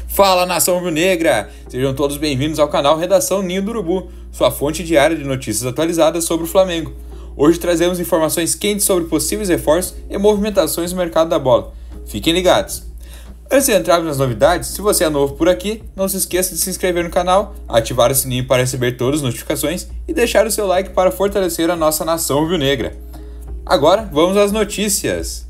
Fala, nação rubro-negra! Sejam todos bem-vindos ao canal Redação Ninho do Urubu, sua fonte diária de notícias atualizadas sobre o Flamengo. Hoje trazemos informações quentes sobre possíveis reforços e movimentações no mercado da bola. Fiquem ligados! Antes de entrarmos nas novidades, se você é novo por aqui, não se esqueça de se inscrever no canal, ativar o sininho para receber todas as notificações e deixar o seu like para fortalecer a nossa nação rubro-negra. Agora, vamos às notícias!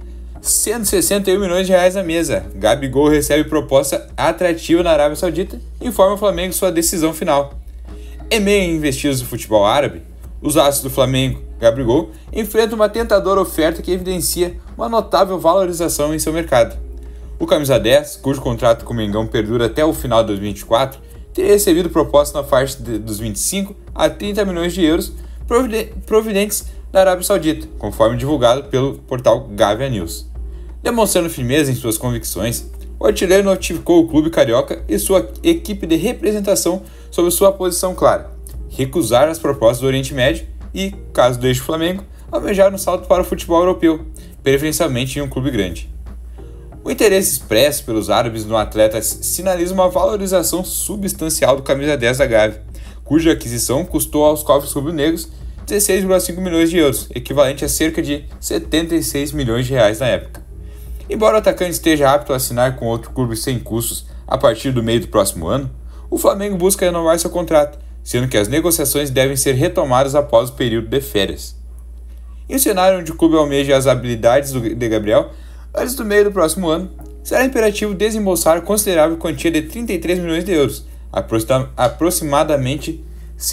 161 milhões de reais na mesa. Gabigol recebe proposta atrativa na Arábia Saudita e informa o Flamengo sua decisão final. Em meio a investidas do futebol árabe, os astros do Flamengo, Gabigol, enfrentam uma tentadora oferta que evidencia uma notável valorização em seu mercado. O camisa 10, cujo contrato com o Mengão perdura até o final de 2024, teria recebido proposta na faixa dos 25 a 30 milhões de euros provenientes da Arábia Saudita, conforme divulgado pelo portal Gávea News. Demonstrando firmeza em suas convicções, o artilheiro notificou o clube carioca e sua equipe de representação sobre sua posição clara: recusar as propostas do Oriente Médio e, caso deixe o Flamengo, almejar um salto para o futebol europeu, preferencialmente em um clube grande. O interesse expresso pelos árabes no atleta sinaliza uma valorização substancial do camisa 10 da Gávea, cuja aquisição custou aos cofres rubro-negros 16,5 milhões de euros, equivalente a cerca de 76 milhões de reais na época. Embora o atacante esteja apto a assinar com outro clube sem custos a partir do meio do próximo ano, o Flamengo busca renovar seu contrato, sendo que as negociações devem ser retomadas após o período de férias. Em um cenário onde o clube almeja as habilidades de Gabriel, antes do meio do próximo ano, será imperativo desembolsar considerável quantia de 33 milhões de euros, aproximadamente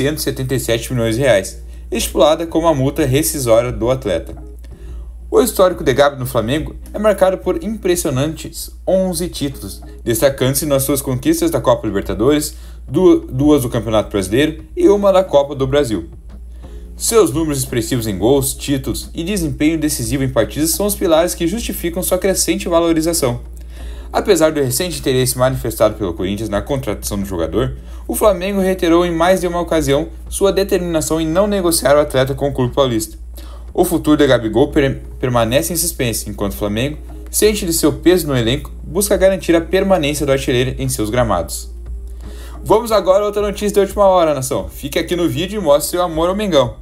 177 milhões de reais, estipulada como a multa rescisória do atleta. O histórico de Gabi no Flamengo é marcado por impressionantes 11 títulos, destacando-se nas suas conquistas da Copa Libertadores, duas do Campeonato Brasileiro e uma da Copa do Brasil. Seus números expressivos em gols, títulos e desempenho decisivo em partidas são os pilares que justificam sua crescente valorização. Apesar do recente interesse manifestado pelo Corinthians na contratação do jogador, o Flamengo reiterou em mais de uma ocasião sua determinação em não negociar o atleta com o clube paulista. O futuro de Gabigol permanece em suspense, enquanto o Flamengo, ciente de seu peso no elenco, busca garantir a permanência do artilheiro em seus gramados. Vamos agora a outra notícia de última hora, nação. Fique aqui no vídeo e mostre seu amor ao Mengão.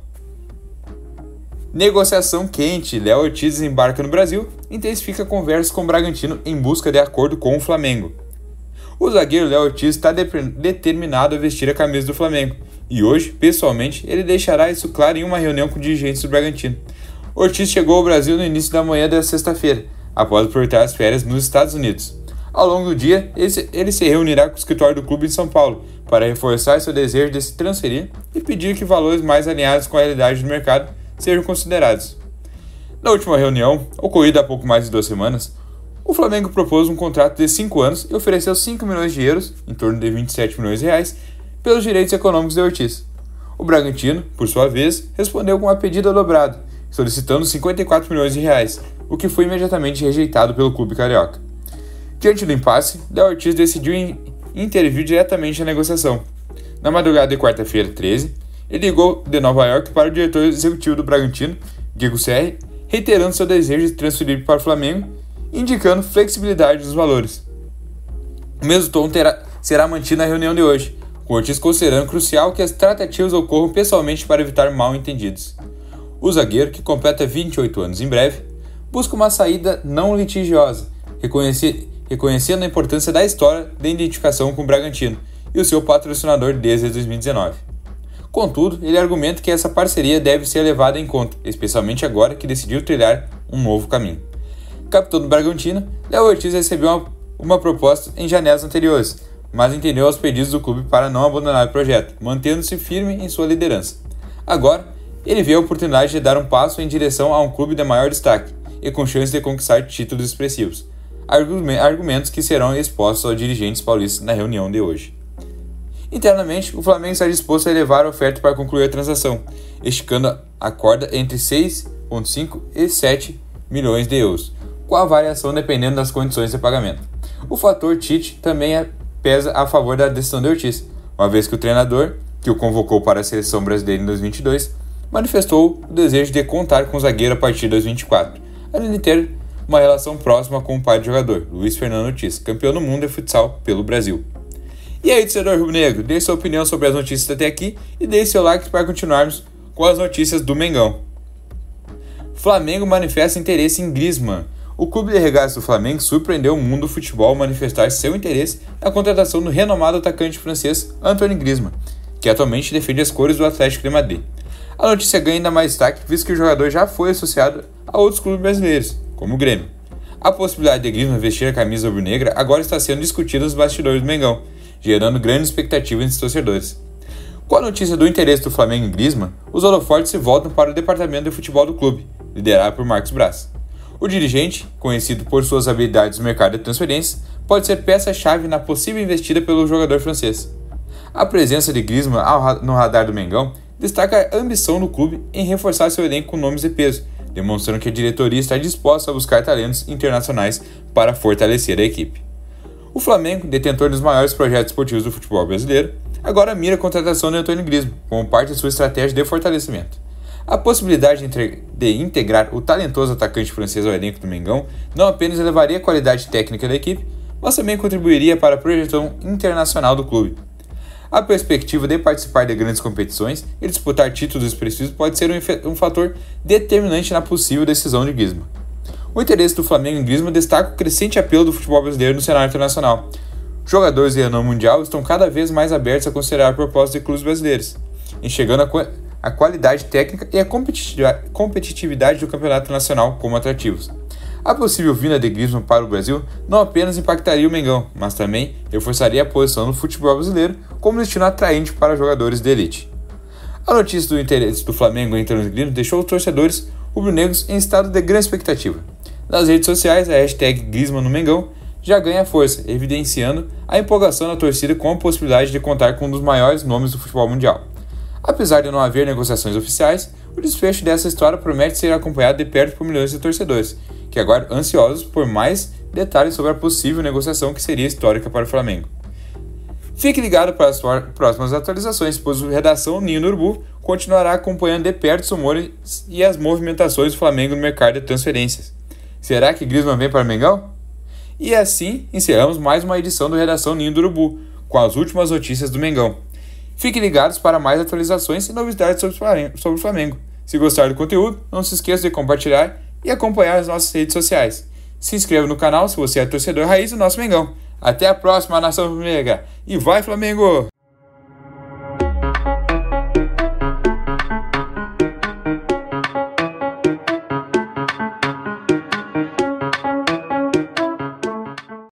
Negociação quente. Léo Ortiz desembarca no Brasil e intensifica conversas com o Bragantino em busca de acordo com o Flamengo. O zagueiro Léo Ortiz está determinado a vestir a camisa do Flamengo e hoje, pessoalmente, ele deixará isso claro em uma reunião com dirigentes do Bragantino. Ortiz chegou ao Brasil no início da manhã da sexta-feira, após aproveitar as férias nos Estados Unidos. Ao longo do dia, ele se reunirá com o escritório do clube em São Paulo para reforçar seu desejo de se transferir e pedir que valores mais alinhados com a realidade do mercado sejam considerados. Na última reunião, ocorrida há pouco mais de 2 semanas, o Flamengo propôs um contrato de 5 anos e ofereceu 5 milhões de euros, em torno de 27 milhões de reais, pelos direitos econômicos de Ortiz. O Bragantino, por sua vez, respondeu com uma pedida dobrada, solicitando 54 milhões de reais, o que foi imediatamente rejeitado pelo clube carioca. Diante do impasse, Léo Ortiz decidiu intervir diretamente na negociação. Na madrugada de quarta-feira, 13, ele ligou de Nova York para o diretor executivo do Bragantino, Diego Serri, reiterando seu desejo de transferir para o Flamengo, indicando flexibilidade dos valores. O mesmo tom será mantido na reunião de hoje, com Ortiz considerando crucial que as tratativas ocorram pessoalmente para evitar mal-entendidos. O zagueiro, que completa 28 anos em breve, busca uma saída não litigiosa, reconhecendo a importância da história de identificação com o Bragantino e o seu patrocinador desde 2019. Contudo, ele argumenta que essa parceria deve ser levada em conta, especialmente agora que decidiu trilhar um novo caminho. Capitão do Bragantino, Léo Ortiz recebeu uma proposta em janelas anteriores, mas entendeu os pedidos do clube para não abandonar o projeto, mantendo-se firme em sua liderança. Agora, ele vê a oportunidade de dar um passo em direção a um clube de maior destaque e com chance de conquistar títulos expressivos, argumentos que serão expostos aos dirigentes paulistas na reunião de hoje. Internamente, o Flamengo está disposto a elevar a oferta para concluir a transação, esticando a corda entre 6,5 e 7 milhões de euros, com a variação dependendo das condições de pagamento. O fator Tite também pesa a favor da decisão de Ortiz, uma vez que o treinador, que o convocou para a seleção brasileira em 2022, manifestou o desejo de contar com o zagueiro a partir de 2024, além de ter uma relação próxima com o pai do jogador, Luiz Fernando Ortiz, campeão do mundo de futsal pelo Brasil. E aí, torcedor rubro-negro, deixe sua opinião sobre as notícias até aqui e deixe seu like para continuarmos com as notícias do Mengão. Flamengo manifesta interesse em Griezmann. O clube de regatas do Flamengo surpreendeu o mundo do futebol ao manifestar seu interesse na contratação do renomado atacante francês Antoine Griezmann, que atualmente defende as cores do Atlético de Madrid. A notícia ganha ainda mais destaque, visto que o jogador já foi associado a outros clubes brasileiros, como o Grêmio. A possibilidade de Griezmann vestir a camisa rubro-negra agora está sendo discutida nos bastidores do Mengão, gerando grande expectativa entre os torcedores. Com a notícia do interesse do Flamengo em Griezmann, os holofotes se voltam para o departamento de futebol do clube, liderado por Marcos Braz. O dirigente, conhecido por suas habilidades no mercado de transferências, pode ser peça-chave na possível investida pelo jogador francês. A presença de Griezmann no radar do Mengão destaca a ambição do clube em reforçar seu elenco com nomes de peso, demonstrando que a diretoria está disposta a buscar talentos internacionais para fortalecer a equipe. O Flamengo, detentor dos maiores projetos esportivos do futebol brasileiro, agora mira a contratação de Antoine Griezmann como parte de sua estratégia de fortalecimento. A possibilidade de integrar o talentoso atacante francês ao elenco do Mengão não apenas elevaria a qualidade técnica da equipe, mas também contribuiria para a projeção internacional do clube. A perspectiva de participar de grandes competições e disputar títulos expressivos pode ser um fator determinante na possível decisão de Griezmann. O interesse do Flamengo em Griezmann destaca o crescente apelo do futebol brasileiro no cenário internacional. Jogadores de renome mundial estão cada vez mais abertos a considerar propostas de clubes brasileiros, enxergando a qualidade técnica e a competitividade do campeonato nacional como atrativos. A possível vinda de Griezmann para o Brasil não apenas impactaria o Mengão, mas também reforçaria a posição no futebol brasileiro como destino atraente para jogadores de elite. A notícia do interesse do Flamengo em Antoine Griezmann deixou os torcedores rubro-negros em estado de grande expectativa. Nas redes sociais, a hashtag Griezmann no Mengão já ganha força, evidenciando a empolgação da torcida com a possibilidade de contar com um dos maiores nomes do futebol mundial. Apesar de não haver negociações oficiais, o desfecho dessa história promete ser acompanhado de perto por milhões de torcedores, que aguardam ansiosos por mais detalhes sobre a possível negociação que seria histórica para o Flamengo. Fique ligado para as próximas atualizações, pois o Redação Ninho do Urubu continuará acompanhando de perto os rumores e as movimentações do Flamengo no mercado de transferências. Será que Griezmann vem para o Mengão? E assim encerramos mais uma edição do Redação Ninho do Urubu, com as últimas notícias do Mengão. Fiquem ligados para mais atualizações e novidades sobre o Flamengo. Se gostar do conteúdo, não se esqueça de compartilhar e acompanhar as nossas redes sociais. Se inscreva no canal se você é torcedor raiz do nosso Mengão. Até a próxima, Nação Rubro-Negra. E vai, Flamengo!